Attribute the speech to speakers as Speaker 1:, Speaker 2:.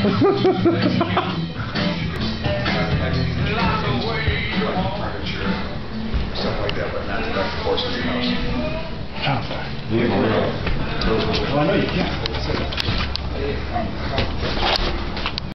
Speaker 1: Stuff like that, but not the horses and house.
Speaker 2: Well, I know you can't.